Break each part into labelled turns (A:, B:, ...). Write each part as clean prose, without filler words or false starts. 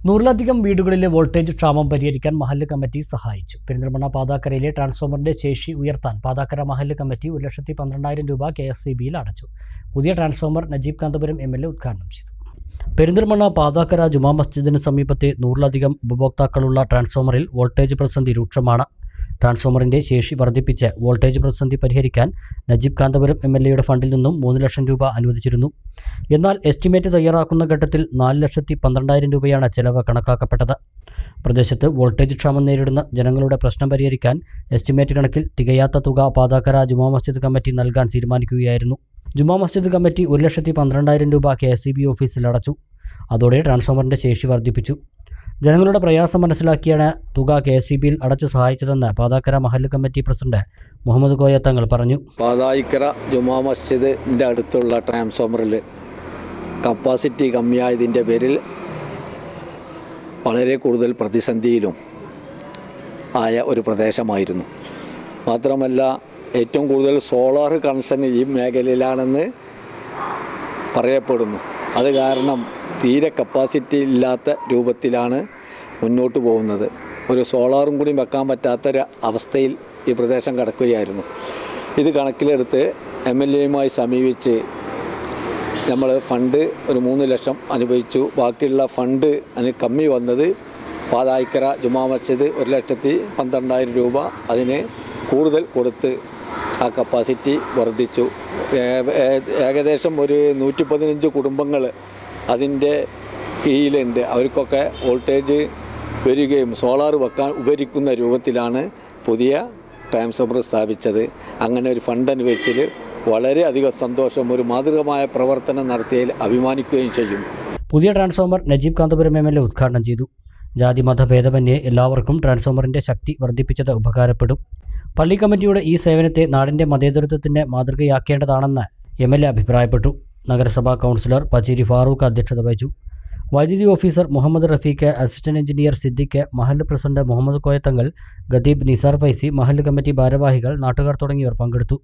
A: നൂറിലധികം വീടുകളിലെ വോൾട്ടേജ് ക്ഷാമം പരിഹരിക്കാൻ മഹല്ല് കമ്മിറ്റി സഹായിച്ചു. പെരിന്തൽമണ്ണ പാതാക്കരയിലെ ട്രാൻസ്ഫോമറിന്റെ ശേഷി ഉയർത്താൻ പാതാക്കര മഹല്ല് കമ്മിറ്റി 1,12,000 രൂപ KSEBയിൽ അടച്ചു. പുതിയ ട്രാൻസ്ഫോമർ നജീബ് കാന്തപുരം MLA ഉദ്ഘാടനം ചെയ്തു. പെരിന്തൽമണ്ണ പാതാക്കര ജുമാ മസ്ജിദിന് സമീപത്തെ 100ലധികം ഉപഭോക്താക്കളുള്ള ട്രാൻസ്ഫോമറിൽ വോൾട്ടേജ് പ്രതിസന്ധി രൂക്ഷമാണ്. ട്രാൻസ്ഫോമറിന്റെ ശേഷി വർദ്ധിപ്പിച്ച് വോൾട്ടേജ് പ്രതിസന്ധി പരിഹരിക്കാൻ നജീബ് കാന്തപുരം MLAയുടെ ഫണ്ടിൽ നിന്നും 3 ലക്ഷം രൂപ അനുവദിച്ചിരുന്നു. എന്നാൽ എസ്റ്റിമേറ്റ് തയ്യാറാക്കുന്ന ഘട്ടത്തിൽ 4,12,000 രൂപയാണ് ചെലവ് കണക്കാക്കപ്പെട്ടത്. പ്രദേശത്ത് വോൾട്ടേജ് ക്ഷാമം നേരിടുന്ന ജനങ്ങളുടെ പ്രശ്നം പരിഹരിക്കാൻ എസ്റ്റിമേറ്റ് കണക്കിൽ തികയാത്ത തുക പാതാക്കര ജുമാ മസ്ജിദ് കമ്മിറ്റി നൽകാൻ തീരുമാനിക്കുകയായിരുന്നു. ജുമാ മസ്ജിദ് കമ്മിറ്റി 1,12,000 രൂപ KSEB ഓഫീസിൽ അടച്ചു. അതോടെ ട്രാൻസ്ഫോമറിന്റെ ശേഷി വർദ്ധിപ്പിച്ചു. ജനങ്ങളുടെ പ്രയാസം മനസ്സിലാക്കിയാണ് തുക KSEBയിൽ അടച്ചു സഹായിച്ചതെന്ന് പാതാക്കര മഹല്ല് കമ്മിറ്റി പ്രസിഡന്റ് മുഹമ്മദ് കോയ തങ്ങൾ പറഞ്ഞു.
B: പാതാക്കര ജുമാ മസ്ജിദിൻ്റെ അടുത്തുള്ള ട്രാൻസ്ഫോമറിൽ കപ്പാസിറ്റി കമ്മിയായതിൻ്റെ പേരിൽ വളരെ കൂടുതൽ പ്രതിസന്ധിയിലും ആയ ഒരു പ്രദേശമായിരുന്നു. മാത്രമല്ല ഏറ്റവും കൂടുതൽ സോളാർ കണക്ഷൻ ഈ മേഖലയിലാണെന്ന് പറയപ്പെടുന്നു. അത് കാരണം തീരെ കപ്പാസിറ്റി ഇല്ലാത്ത രൂപത്തിലാണ് മുന്നോട്ട് പോകുന്നത്. ഒരു സോളാറും കൂടി വെക്കാൻ പറ്റാത്തൊരു അവസ്ഥയിൽ ഈ പ്രദേശം കിടക്കുകയായിരുന്നു. ഇത് കണക്കിലെടുത്ത് MLAയുമായി സമീപിച്ച് നമ്മൾ ഫണ്ട് ഒരു 3 ലക്ഷം അനുവദിച്ചു. ബാക്കിയുള്ള ഫണ്ട് അതിന് കമ്മി വന്നത് പാതാക്കര ജുമാ മസ്ജിദ് 1,12,000 രൂപ അതിന് കൂടുതൽ കൊടുത്ത് ആ കപ്പാസിറ്റി വർദ്ധിച്ചു. ഏകദേശം ഒരു 115 കുടുംബങ്ങൾ അതിൻ്റെ കീഴിലുണ്ട്. അവർക്കൊക്കെ വോൾട്ടേജ് വരികയും സോളാർ വെക്കാൻ ഉപകരിക്കുന്ന രൂപത്തിലാണ് പുതിയ ട്രാൻസ്ഫോമർ സ്ഥാപിച്ചത്. അങ്ങനെ ഒരു ഫണ്ട് അനുവദിച്ചതിൽ വളരെയധികം സന്തോഷം, ഒരു മാതൃകമായ പ്രവർത്തനം നടത്തിയതിൽ അഭിമാനിക്കുകയും ചെയ്യും.
A: പുതിയ ട്രാൻസ്ഫോമർ നജീബ് കാന്തപുരം MLA ഉദ്ഘാടനം ചെയ്തു. ജാതി മതഭേദമന്യേ എല്ലാവർക്കും ട്രാൻസ്ഫോമറിന്റെ ശക്തി വർദ്ധിപ്പിച്ചത് ഉപകാരപ്പെടും. പള്ളി കമ്മിറ്റിയുടെ ഈ സേവനത്തെ നാടിന്റെ മതേതരത്വത്തിന്റെ മാതൃകയാക്കേണ്ടതാണെന്ന് MLA അഭിപ്രായപ്പെട്ടു. നഗരസഭാ കൗൺസിലർ പച്ചേരി ഫാറൂഖ് അധ്യക്ഷത വഹിച്ചു. വൈദ്യുതി officer Muhammad Rafeeq, assistant engineer Siddique, മഹല്ല് പ്രസിഡന്റ് മുഹമ്മദ് കോയത്തങ്ങൾ, ഖതീബ് നിസാർ ഫൈസി, മഹല്ല് കമ്മിറ്റി ഭാരവാഹികൾ, നാട്ടുകാർ തുടങ്ങിയവർ പങ്കെടുത്തു.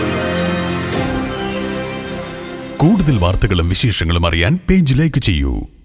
C: കൂടുതൽ വാർത്തകളും വിശേഷങ്ങളും അറിയാൻ പേജ് ലൈക്ക് ചെയ്യൂ.